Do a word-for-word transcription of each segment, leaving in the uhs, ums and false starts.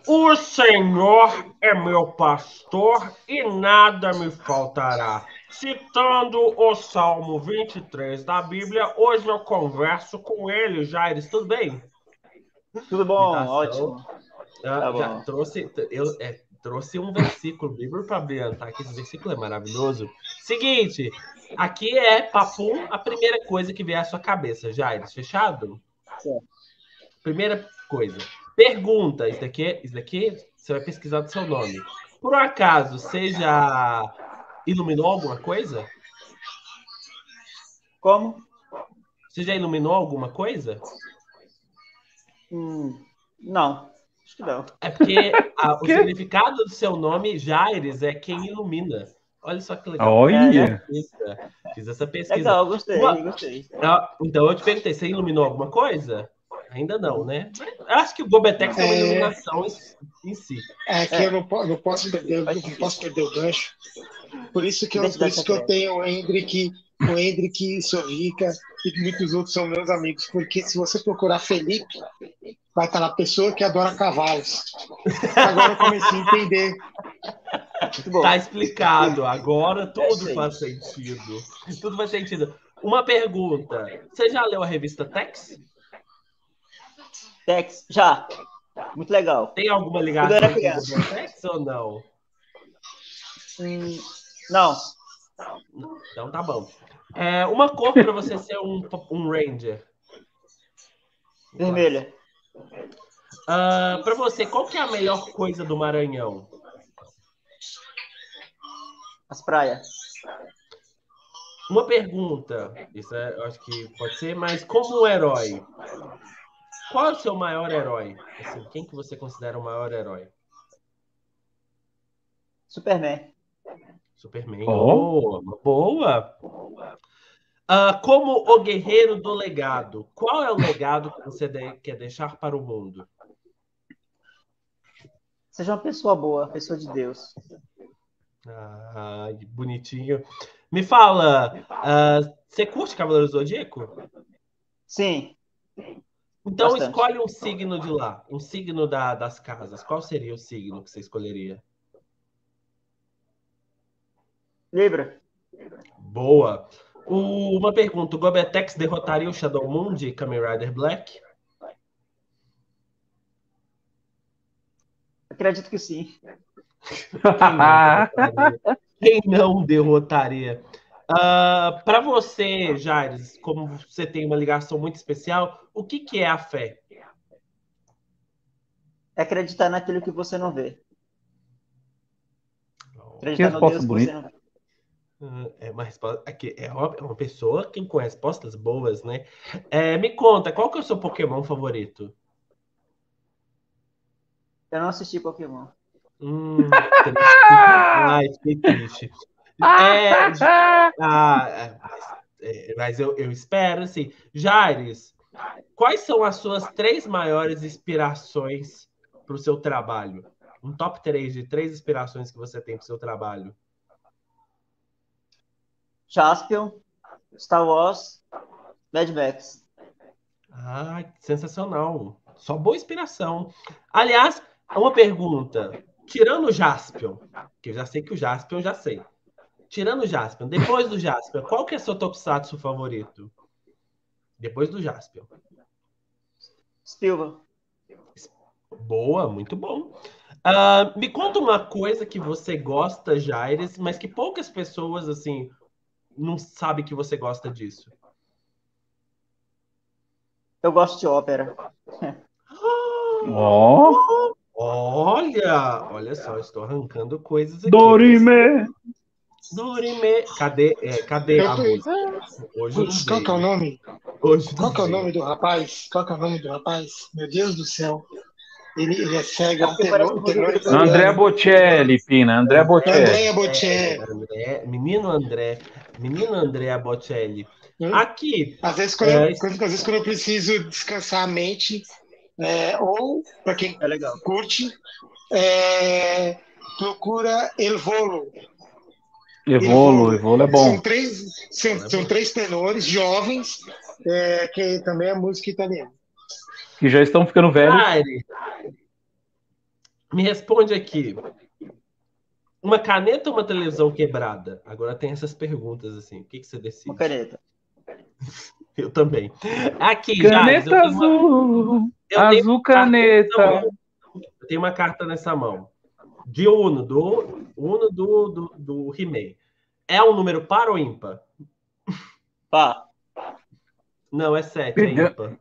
O Senhor é meu pastor e nada me faltará. Citando o Salmo vinte e três da Bíblia, hoje eu converso com ele, Jaires, tudo bem? Tudo bom, Imitação. ótimo. Ah, Tá já bom. trouxe, eu é, trouxe um versículo bíblico para ambientar, que esse versículo é maravilhoso. Seguinte, aqui é papum, a primeira coisa que vier à sua cabeça, Jaires, fechado? Certo. Primeira coisa. Pergunta, isso daqui, isso daqui você vai pesquisar do seu nome. Por um acaso, você já iluminou alguma coisa? Como? Você já iluminou alguma coisa? Hum, não, acho que não. É porque a- o Que? significado do seu nome, Jaires, é quem ilumina. Olha só que legal. É, né? Olha. Pesquisa. Fiz essa pesquisa. Legal, gostei, Uma- gostei. ah, Então, eu te perguntei, você iluminou alguma coisa? Ainda não, né? Eu acho que o Gobetex é uma É, iluminação em, em si. é que É, eu não, po- não posso perder, faz não sentido. posso perder o gancho. Por isso que eu, por Identidade isso que eu secreta. tenho o Hendrick, o Hendrick, Sorrica e muitos outros são meus amigos. Porque se você procurar Felipe, vai estar lá pessoa que adora cavalos. Agora eu comecei a entender. Muito bom. Tá explicado. Agora É tudo isso aí. faz sentido. Tudo faz sentido. Uma pergunta. Você já leu a revista Tex? Tex, já. Muito legal. Tem alguma Quando eu ligação era com o criança. Gobetex ou não? Hum, não, Então tá bom. É, uma cor para você ser um, um Ranger. vermelha. Ah, para você, qual que é a melhor coisa do Maranhão? As praias. Uma pergunta. Isso é, eu acho que pode ser, mas como um herói, qual é o seu maior herói? Assim, quem que você considera o maior herói? Superman. Superman. Ó. Oh, uma boa. Ah, como o guerreiro do legado, qual é o legado que você de- quer deixar para o mundo? Seja uma pessoa boa, pessoa de Deus. Ah, que bonitinho. Me fala, ah, você curte Cavaleiro do Zodíaco? Sim, Então bastante. escolhe um signo de lá, um signo da- das casas. Qual seria o signo que você escolheria? Libra. Boa. O- uma pergunta: o Gobetex derrotaria o Shadow Moon de Kamen Rider Black? Acredito que sim. Quem não derrotaria? Quem não derrotaria? Ah, para você, Jaires, como você tem uma ligação muito especial, o que, que é a fé? É acreditar naquilo que você não vê. Que Acreditar no resposta Deus que você bonita. não vê. Ah, É uma resposta. Aqui, é uma, é uma pessoa que com respostas boas, né? É, me conta, qual que é o seu Pokémon favorito? Eu não assisti Pokémon. Hum, triste. Ai, fiquei triste. É, ah, é, mas, é, mas eu, eu espero, assim. Jaires, quais são as suas três maiores inspirações para o seu trabalho? Um top três de três inspirações que você tem para o seu trabalho. Jaspion, Star Wars, Mad Max. Ah, sensacional. Só boa inspiração. Aliás, uma pergunta. Tirando o Jaspion, que eu já sei que o Jaspion eu já sei. Tirando o Jaspion, depois do Jaspion, qual que é seu Tokusatsu favorito? Depois do Jaspion. Spielberg. Boa, muito bom. Ah, me conta uma coisa que você gosta, Jaires, mas que poucas pessoas, assim, não sabem que você gosta disso. Eu gosto de ópera. Ó. Olha, olha só, estou arrancando coisas aqui. Dorime. Dorime. Cadê, é, cadê Eu a tô- música? Hoje não Putz, qual que é o veio. nome? Hoje não Qual que é o veio. nome do rapaz? Qual que é o nome do rapaz? Meu Deus do céu. Ele, ele é cego, É é um porque parece tenor, que um foi tenor ouvido por André italiano. Bocelli, Pina. André Bocelli. Andrea Bocelli. André, menino André, menino André Bocelli. Aqui, Às vezes, quando é, eu, quando- às vezes, quando eu preciso descansar a mente, é, ou, para quem É legal. curte, é, procura El Volo. Evolo, Evolo. Evolo é São bom. três, são, é são bom. três tenores jovens, é, que também é música italiana. Que já estão ficando velhos. Jaire, Me responde aqui. Uma caneta ou uma televisão quebrada? Agora tem essas perguntas assim. O que, que você decide? Uma caneta. Eu também. Aqui, Jales, Caneta eu tenho uma, azul. eu tenho Azul uma carta nessa caneta. mão. Eu tenho uma carta nessa mão. De Uno, do Uno do, do, do He-Man. É um número par ou ímpar? Pá. Não, é sete, é Perdeu. ímpar.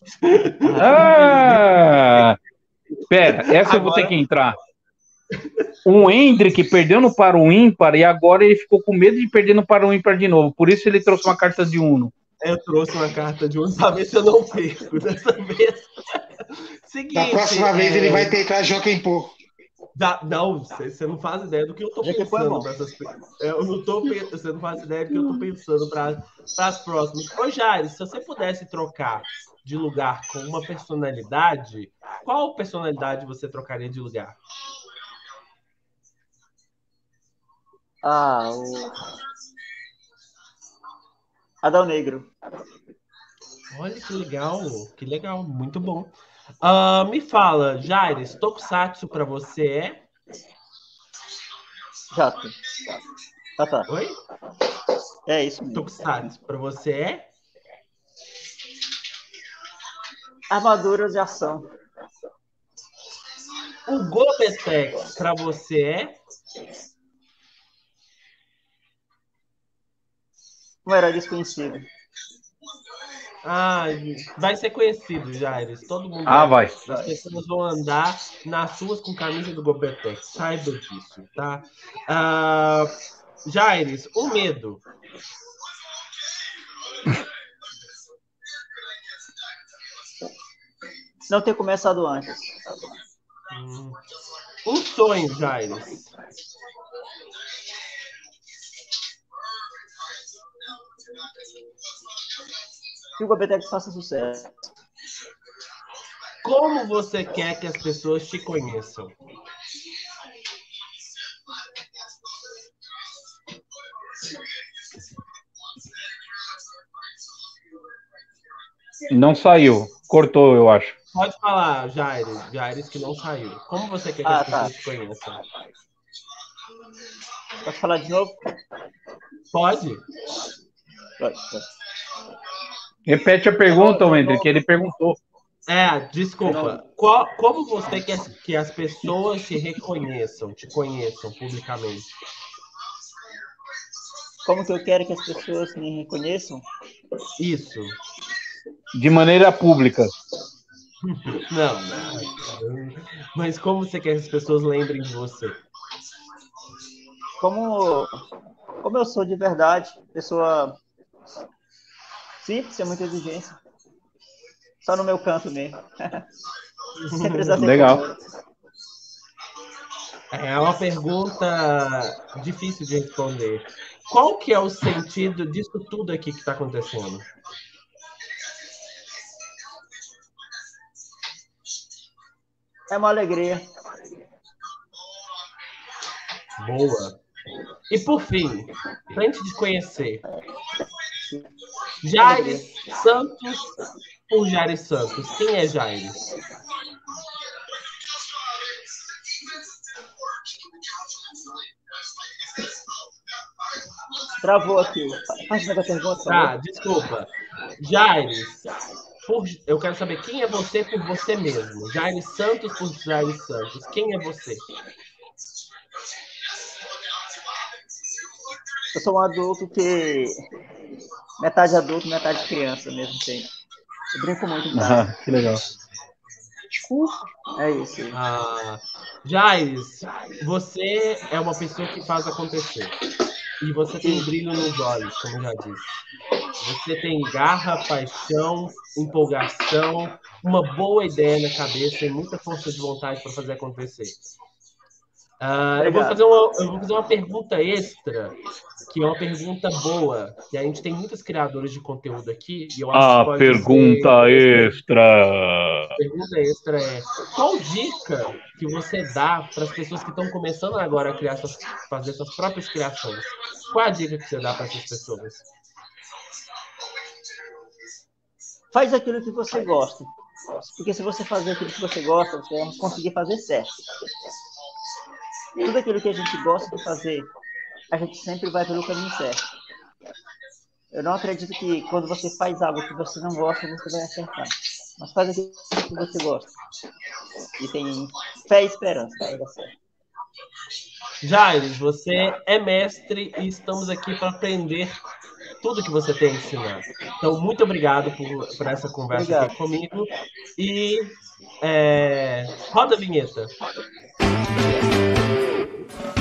Ah! Pera, essa eu vou ter Agora- que entrar. O Hendrick perdeu no para o ímpar e agora ele ficou com medo de perder no para o ímpar de novo. Por isso ele trouxe uma carta de Uno. Eu trouxe uma carta de Uno pra ver se eu não perco dessa vez. Seguinte, Da próxima é, vez ele vai tentar Joaquim Pô. da- não, você você não faz ideia do que eu tô Já que foi pensando bom. pra essas pe- Eu não tô pe- Você não faz ideia do que eu tô pensando para as próximas. Ô, Jair, se você pudesse trocar de lugar com uma personalidade, qual personalidade você trocaria de lugar? Ah, o. Adão Negro. Olha que legal, que legal, muito bom. Ah, me fala, Jaires, Tokusatsu pra você é? Jato. Ah, tá. Oi? É isso mesmo. Tokusatsu pra você é? Armaduras de ação. O Gobetex pra você é? Um herói desconhecido. Ah, vai ser conhecido, Jaires. Todo mundo Ah, vai. As pessoas vão andar nas ruas com camisa do Gobetex. Saiba disso, tá? Ah, Jaires, o medo. Não ter começado antes. Hum. Um sonho, Jaires. Que o Gobetex faça sucesso. Como você quer que as pessoas te conheçam? Não saiu. Cortou, eu acho. Pode falar, Jaires. Jaires que não saiu. Como você quer que Ah, as pessoas tá. te conheçam? Pode falar de novo? Pode? Pode, pode. Repete a pergunta, Hendrick, que ele perguntou. É, desculpa. Qual- como você quer que as pessoas te reconheçam, te conheçam publicamente? Como que eu quero que as pessoas me reconheçam? Isso. De maneira pública. Não, não. Mas como você quer que as pessoas lembrem de você? Como, como eu sou de verdade, pessoa simples, sem muita exigência. Só no meu canto mesmo. Sem precisar ter Legal. conversa. É uma pergunta difícil de responder. Qual que é o sentido disso tudo aqui que está acontecendo? É uma alegria. Boa. E por fim, para a gente te conhecer, Jaires Santos por Jaires Santos. Quem é Jaires? Travou aqui. Faz uma pergunta, por Tá, favor. desculpa. Jaires, por- eu quero saber quem é você por você mesmo. Jaires Santos por Jaires Santos. Quem é você? Eu sou um adulto que... Metade adulto, metade criança ao mesmo tempo. Eu brinco muito em casa. Ah, que legal. É isso. Ah, Jaires, você é uma pessoa que faz acontecer. E você tem um brilho nos olhos, como eu já disse. Você tem garra, paixão, empolgação, uma boa ideia na cabeça e muita força de vontade para fazer acontecer. Ah, eu, vou Obrigado. fazer uma, eu vou fazer uma pergunta extra, que é uma pergunta boa. E a gente tem muitos criadores de conteúdo aqui. E eu acho que A pode pergunta ser... extra. A pergunta extra é: qual dica que você dá para as pessoas que estão começando agora a criar suas, fazer suas próprias criações? Qual a dica que você dá para essas pessoas? Faz aquilo que você gosta. Porque se você fazer aquilo que você gosta, você vai conseguir fazer certo. Tudo aquilo que a gente gosta de fazer, a gente sempre vai pelo caminho certo. Eu não acredito que quando você faz algo que você não gosta, você vai acertar. Mas faz aquilo que você gosta. E tem fé e esperança. Vai dar certo. Jaires, você é mestre e estamos aqui para aprender tudo que você tem a ensinar. Então, muito obrigado por, por essa conversa Obrigado. aqui comigo. E é, roda a vinheta.